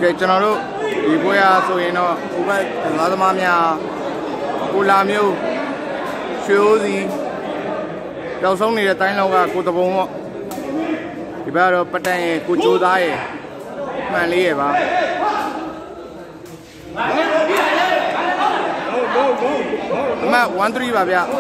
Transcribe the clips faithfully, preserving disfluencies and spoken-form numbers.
Okay, channel di boya so you know ubat ladama mya kula myo shozi daw song ni de tain law ka ko tabong mo di ba ro patan ye ko jo da ye man le ye ba ma one three ba bya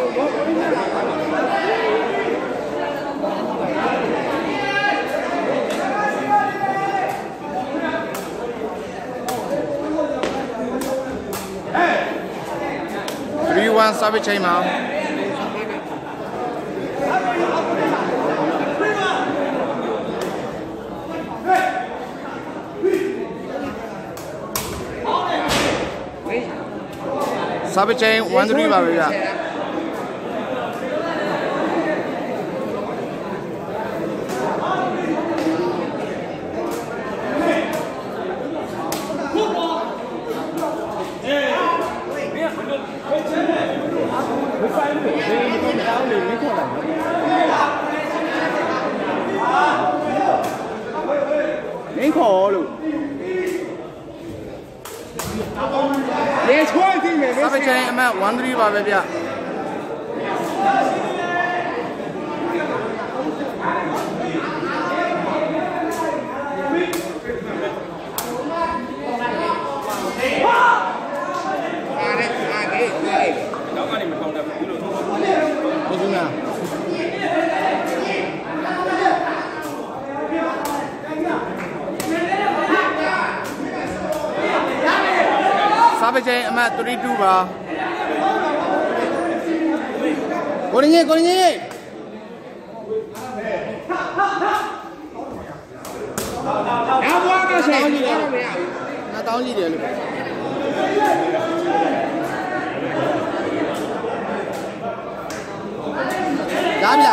three one savage chain ma savage chain one three ba bya Ain't call lu. Le choi ti me. Savage chain ama one three ba be bya. Savage chain ama three two ba. Koringe koringe. Na bwa ka sai ni da me ya. Na taung ji de lu. Da bya.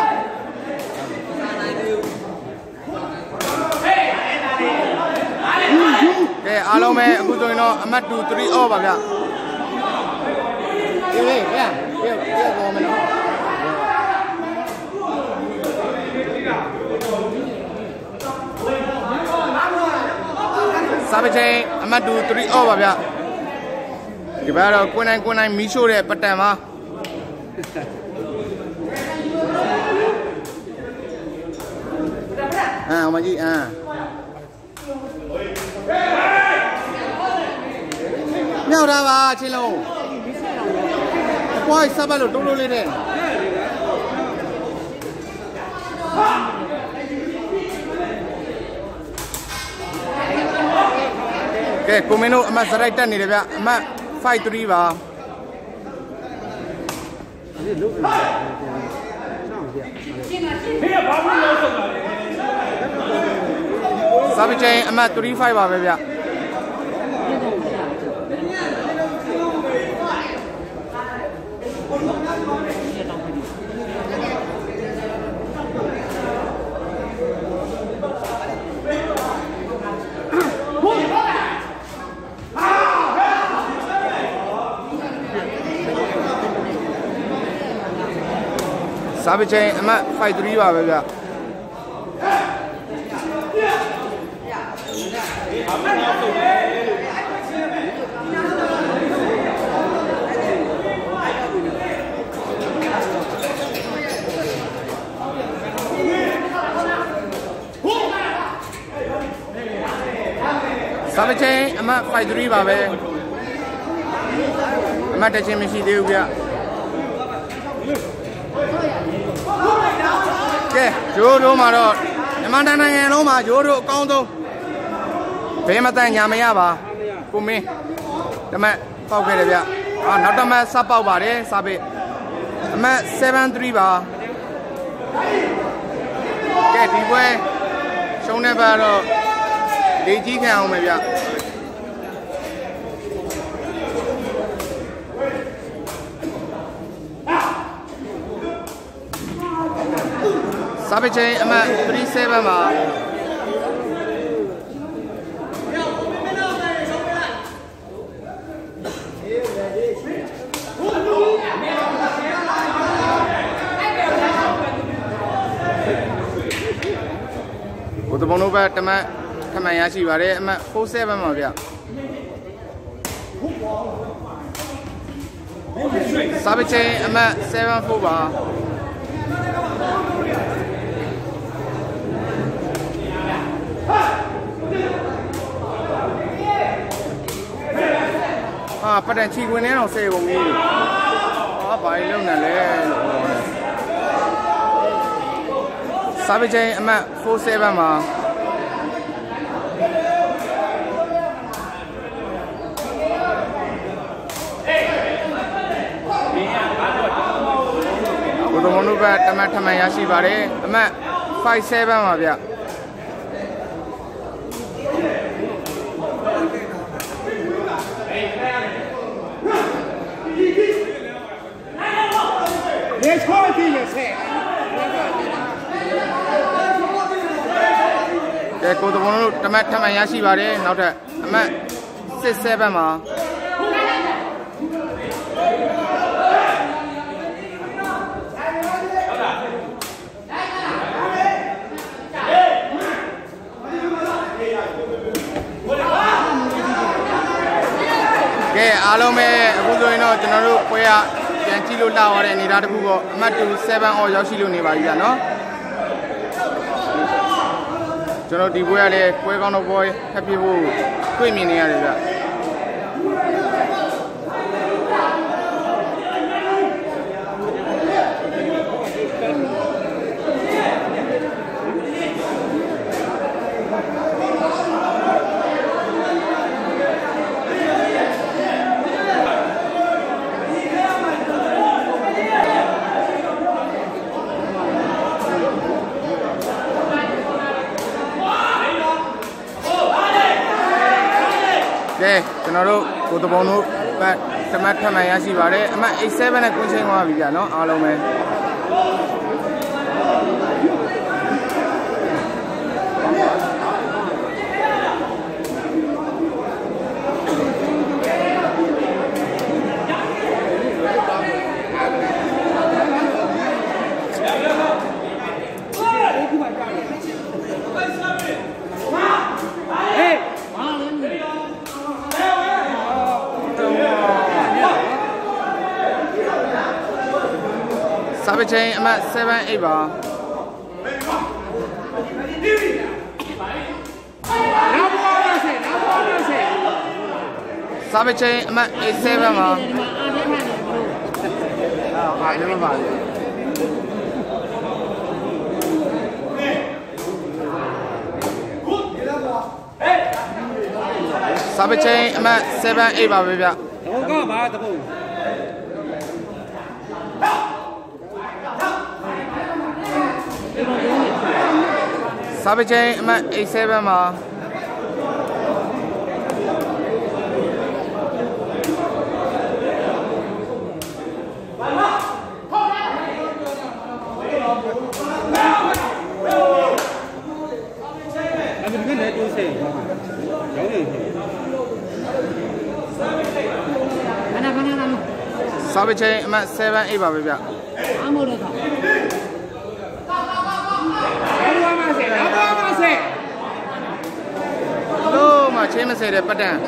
Okay, all of me, aku tu ino amat two three oh ba bya. Ye ye, ya, ye ye go me no. Savage chain amat two three oh ba bya. Di ba ro ko nine ko nine mi show de patan ma. Ah, ma ji ah. Nhau ra ba chi lo. Quay sao ba lo tung lo lên đây. Okay, kumeno ama sarai tan ni de bya. Ama five three ba. Savage chain ama three five ba be bya. Savage chain ama five three ba be bya. Savage chain ama five three ba be. Ama ta chainမရှိသေးဘူးဗျကဲဂျိုးတို့မှာတော့မြန်မာနိုင်ငံလုံးမှာဂျိုးတို့အကောင်းဆုံးဘယ်မှတန်ညာမရပါကိုမင်းတမက်ပေါက်ခဲ့တယ်ဗျအာနောက်တမက်စပေါက်ပါတယ်စပစ်အမက်seven threeပါကဲဒီပွဲရှုံးနေပါတော့လေကြီးခံအောင်မယ်ဗျSavage chain ama three seven ba. Utabono ba tama ထမှန်ရရှိပါတယ်အမှတ် four seven ပါဗျစာပချင်းအမှတ် seven four ပါဟာပတ်တန်ချီခွင်ထဲတော့ဆယ်ကုန်ပြီဟာဘာလို့လုံနေလဲစာပချင်းအမှတ် four seven ပါဘုဒ္ဓမနုဘတ်တမတ်ထမှန်ရရှိပါတယ်အမှတ် five seven ပါဗျရေချောကြည့်ရဆဲကဲကိုတဘုံတို့တမတ်ထမှန်ရရှိပါတယ်နောက်ထပ်အမှတ် six seven ပါကဲအားလုံးပဲအခုဆိုရင်တော့ကျွန်တော်တို့ပွဲရပြန်ကြည့်လို့လာရတဲ့အနေအထားတစ်ခုပေါ့အမှတ် two seven အော်ရောက်ရှိလို့နေပါပြီဗျာနော်ကျွန်တော်ဒီပွဲရလည်းပွဲကောင်းတော့ပွဲဖက်ပြဖို့တွေ့မြင်နေရတယ်ဗျကဲကျွန်တော်တို့ကိုတဘုံတို့ဘတ်တမတ်ထမှန်ရရှိပါတယ်အမှတ် eight seven နဲ့ကွင်းချင်းသွားပြီဗျာနော်အားလုံးပဲစာပချင်းအမှတ် seven eight ပါစာပချင်းအမှတ် eight seven ပါအားလည်းမပါဘူးစာပချင်းအမှတ် seven eight ပါပဲဗျတဘုံကပါတဘုံစာပချင်းအမှတ် eight seven ပါစာပချင်းအမှတ် seven eight ပါပဲဗျအမို့တော့လို့မချင်းမစဲတဲ့ပတ်တန်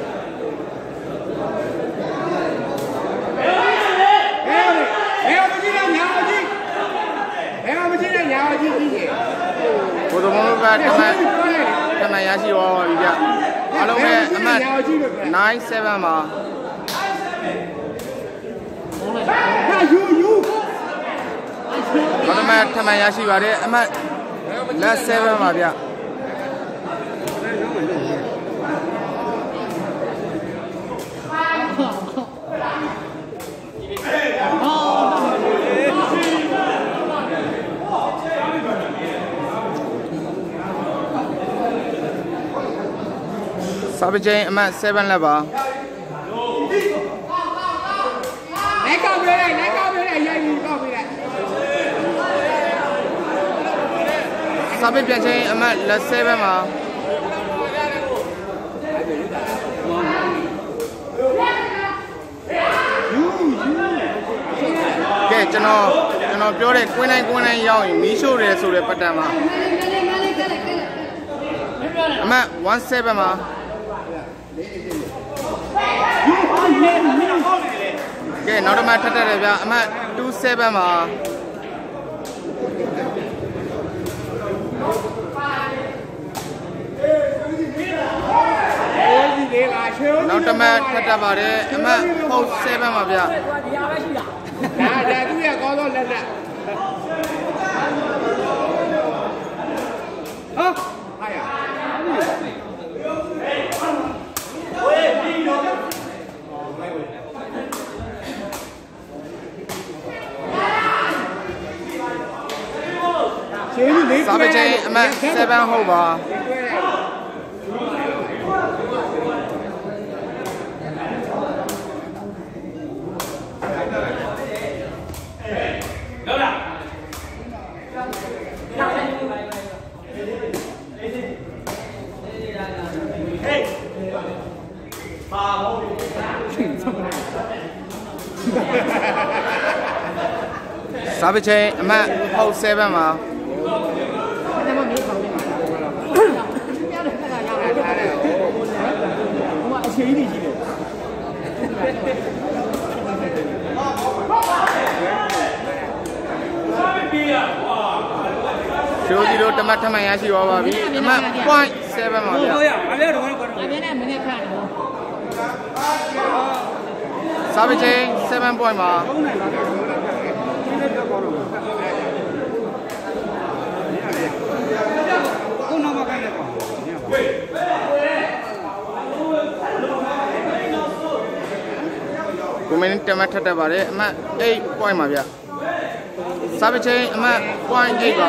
ဘယ်မကြည့်လဲညာမကြည့်ဘယ်မကြည့်လဲညာမကြည့်ကြည့်ရေဘုဒ္ဓမဘတ်တမန်တမန်ရရှိသွားပါပြီဗျအားလုံးပဲအမှတ် nine seven ပါဟာယူယူဘာတမန်တမန်ရရှိပါတယ်အမှတ် last seven ပါဗျစာပချင်းအမှတ် seven လက်ပါလိုက်ကောက်ပြလိုက်လိုက်ကောက်ပြလိုက်ရိုက်ပြီးကောက်ပြလိုက်စာပပြန်ချင်းအမှတ် လက် seven ပါကဲကျွန်တော်ကျွန်တော်ပြောတဲ့ကွင်းတိုင်းကွင်းတိုင်းရောက်ရင်မီးရှို့တယ်ဆိုတဲ့ပတ်တန်ပါအအမှတ်one sevenမှာကဲနောက်တစ်မှတ်ထပ်တက်တယ်ဗျအမှတ်two sevenမှာနောက်တစ်မှတ်ထပ်တက်ပါတယ်အမှတ်four sevenမှာဗျဒါဒါသူရကောင်းတော့လက်လက်ဟာဟာရစာပေချင်းအမှတ်sevenဟုတ်ပါစာပေချင်းအမှတ်ဟုတ်sevenမှာအခြေအနေကြီးတယ်ရှိုးဒီလိုတမတ်ထမှန်ရရှိသွားပါပြီအမှတ်point sevenပါဗျာအပြည့်တော့ဘာလို့အပြည့်နဲ့မင်းနဲ့ခန့်တယ်စာပေချင်းseven pointပါကိုမင်းတမတ်ထက်တက်ပါတယ်အမှတ်eight pointပါဗျစာပေချင်းအမှတ်point eightပါ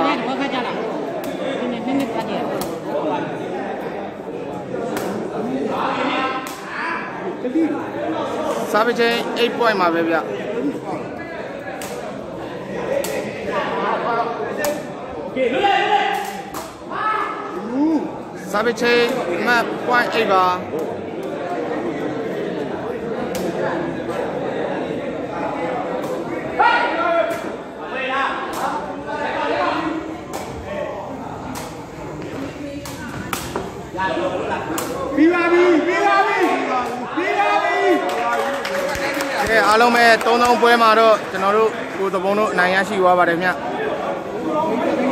စာပေချင်းeight pointပါပဲဗျစာပေချင်းအမှတ်point eightပါပြီးပါပြီပြီးပါပြီပြီးပါပြီကဲအားလုံးပဲသုံးသုံးပွဲမှာတော့ကျွန်တော်တို့ကိုသဘုံတို့အနိုင်ရရှိသွားပါတယ်ဗျ